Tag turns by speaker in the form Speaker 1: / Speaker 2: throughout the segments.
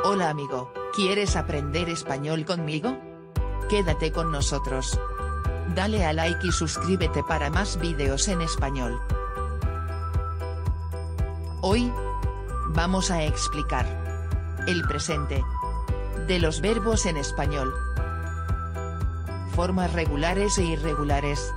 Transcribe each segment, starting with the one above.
Speaker 1: Hola amigo, ¿quieres aprender español conmigo? Quédate con nosotros. Dale a like y suscríbete para más vídeos en español. Hoy vamos a explicar el presente de los verbos en español. Formas regulares e irregulares.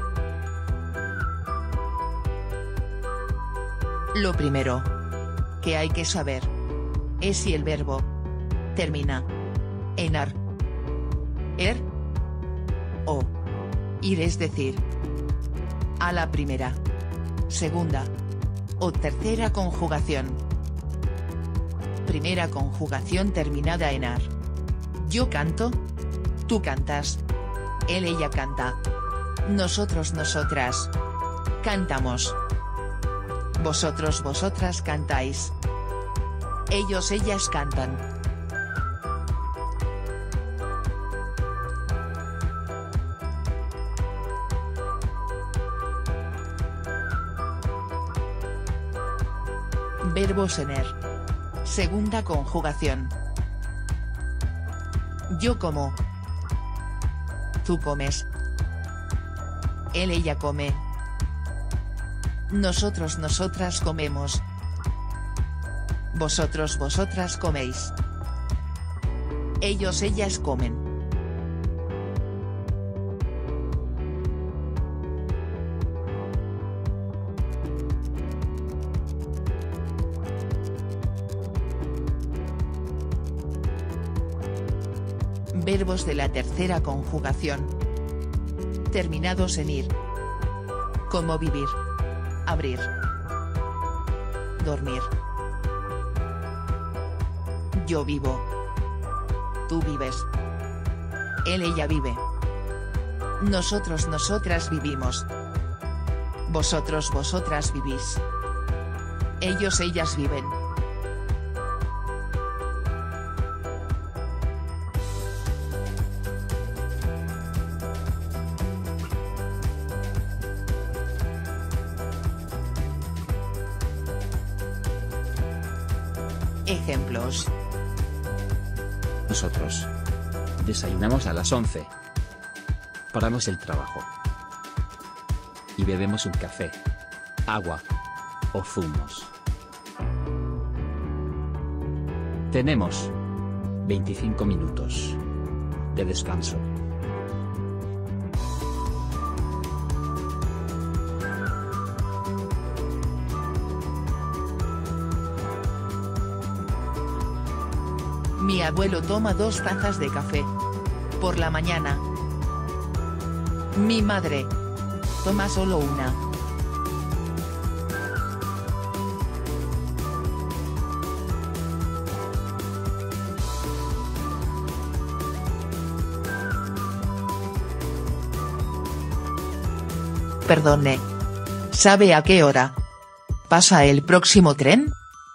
Speaker 1: Lo primero que hay que saber es si el verbo termina en ar, er o ir, es decir, a la primera, segunda o tercera conjugación. Primera conjugación terminada en ar. Yo canto, tú cantas, él, ella canta, nosotros, nosotras cantamos, vosotros, vosotras cantáis, ellos, ellas cantan. Verbos en er. Segunda conjugación. Yo como, tú comes, él, ella come, nosotros, nosotras comemos, vosotros, vosotras coméis, ellos, ellas comen. Verbos de la tercera conjugación. Terminados en ir. Como vivir, abrir, dormir. Yo vivo, tú vives, él, ella vive, nosotros, nosotras vivimos, vosotros, vosotras vivís, ellos, ellas viven. Ejemplos.
Speaker 2: Nosotros desayunamos a las 11. Paramos el trabajo. Y bebemos un café, agua o zumos. Tenemos 25 minutos de descanso.
Speaker 1: Mi abuelo toma 2 tazas de café por la mañana. Mi madre toma solo una. Perdone. ¿Sabe a qué hora pasa el próximo tren?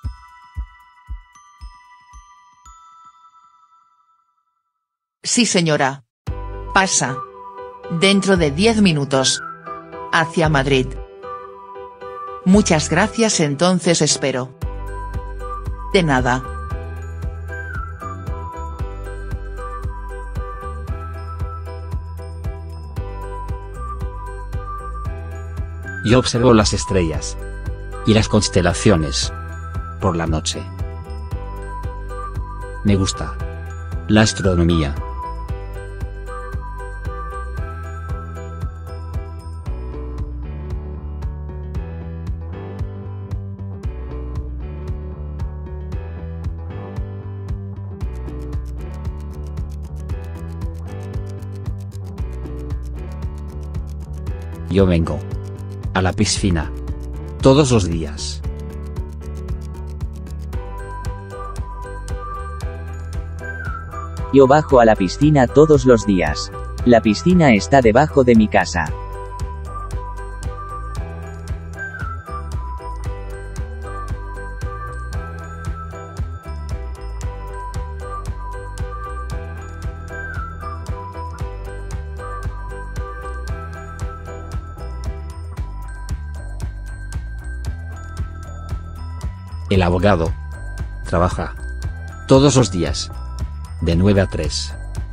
Speaker 1: Sí señora. Pasa dentro de 10 minutos. Hacia Madrid. Muchas gracias, entonces espero. De nada.
Speaker 2: Yo observo las estrellas y las constelaciones por la noche. Me gusta la astronomía. Yo vengo a la piscina todos los días.
Speaker 3: Yo bajo a la piscina todos los días. La piscina está debajo de mi casa.
Speaker 2: El abogado trabaja Todos los días. De 9 a 3.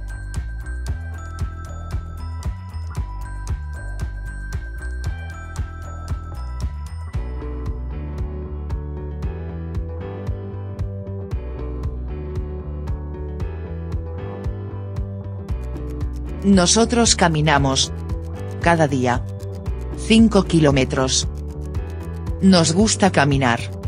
Speaker 1: Nosotros caminamos. Cada día. 5 kilómetros. Nos gusta caminar.